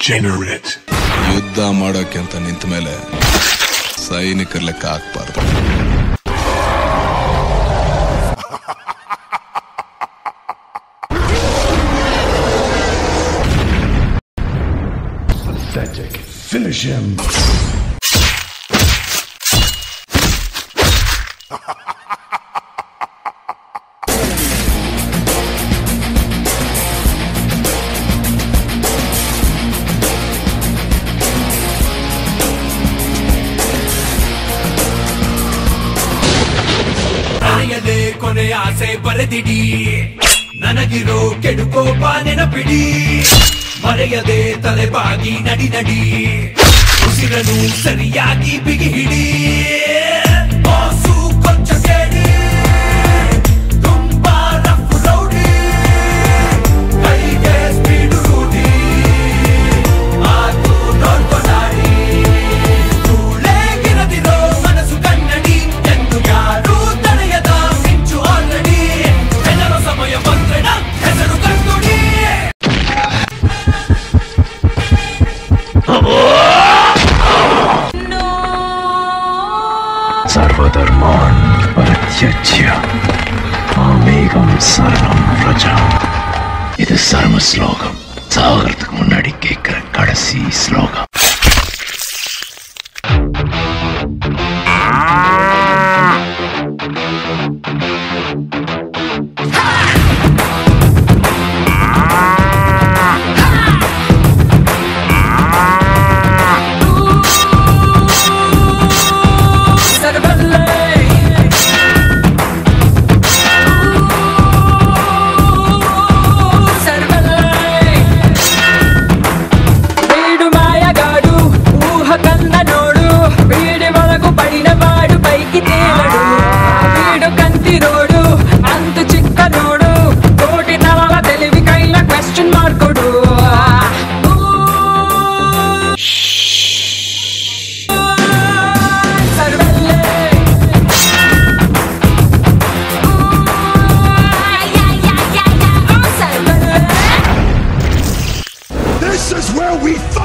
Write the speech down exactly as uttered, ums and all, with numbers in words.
degenerate. ಯುದ್ಧ ಮಾಡೋಕೆ ಅಂತ ನಿಂತ ಮೇಲೆ ಸೈನಿಕರ ಲೆಕ್ಕ ಹಾಕ್ಬಾರ್ದು. Pathetic. Finish him. ಕೊನೆ ಆಸೆ ಬರೆದಿಡಿ ನನಗಿರೋ ಕೆಡುಕೋಪ ನೆನಪಿಡಿ ಮರೆಯದೆ ತಲೆಬಾಗಿ ನಡಿ ನಡಿ ಉಸಿರನು ಸರಿಯಾಗಿ ಬಿಗಿ ಹಿಡಿ ಬಾಸು ಕೊಂಚ ಕೇಳಿ ತುಂಬಾ ರಫ್ ರೌಡಿ ಕೈಗೆ ಸ್ಪೀಡು ರೂಢಿ ಮಾತು ನೋಡ್ಕೊಂಡಾಡಿ ಧೂಳೆಗಿರದಿರೋ ಮನಸ್ಸು ಕನ್ನಡಿ ಎಂದು ಯಾರು ತಡೆಯದ ಮಿಂಚು ಆಲ್ರೆಡಿ ಹೆದರ ಸಮಯ ಬಂದ್ರೆನ ಹೆಸರು ಕಂಡುಡಿ ಸರ್ವಧರ್ಮಾನ್ ಪರಿತ್ಯಜ್ಯ மாமேகம் சரணம் ரஜா. இது சர்ம ஸ்லோகம். சாகறதுக்கு முன்னாடி கேட்கிற கடைசி ஸ்லோகம். This is where we